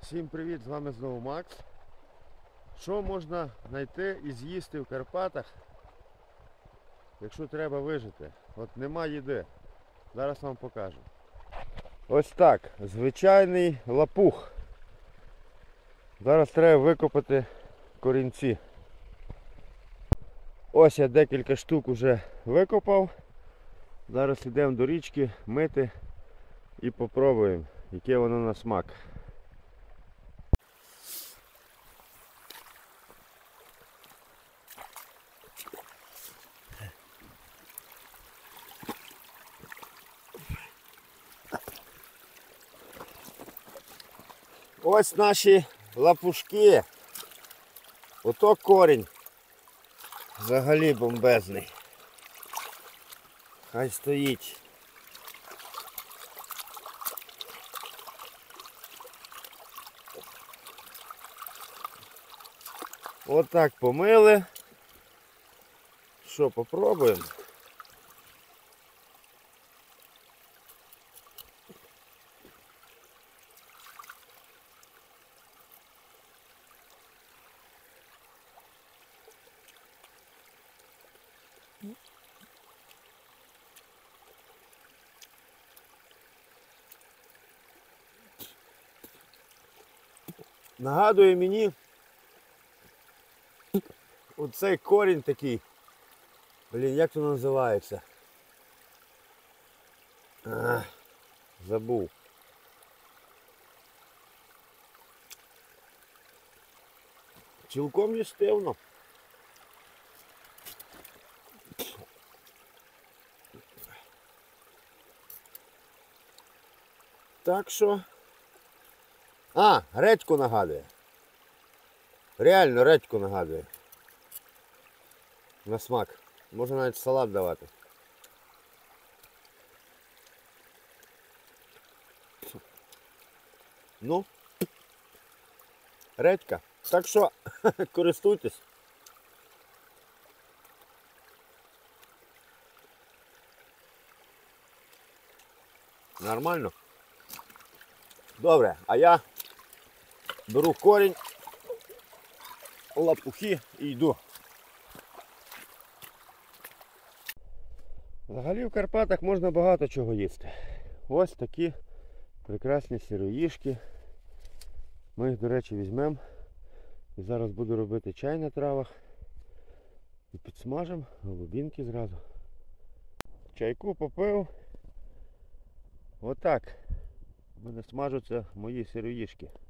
Всім привіт, з вами знову Макс. Що можна знайти і з'їсти в Карпатах, якщо треба вижити? От нема їди. Зараз вам покажу. Ось так, звичайний лапух. Зараз треба викопати корінці. Ось я декілька штук вже викопав. Зараз йдемо до річки мити і попробуємо, яке воно на смак. Ось наші лапушки. Ото корінь. Взагалі бомбезний. Хай стоїть. Отак помили. Що, попробуємо? Нагадує мені оцей корінь такий. Блін, як воно називається? Забув. Цілком їстивно. Так що... редьку нагадує. Реально редьку нагадує. На смак. Можна навіть салат давати. Ну, редька. Так що користуйтесь. Нормально? Добре, а я беру корінь, лапухи і йду. Взагалі в Карпатах можна багато чого їсти. Ось такі прекрасні сироїшки. Ми їх, до речі, візьмемо. І зараз буду робити чай на травах. І підсмажемо голубінки зразу. Чайку попив. Отак. У мене смажуться мої сироїшки.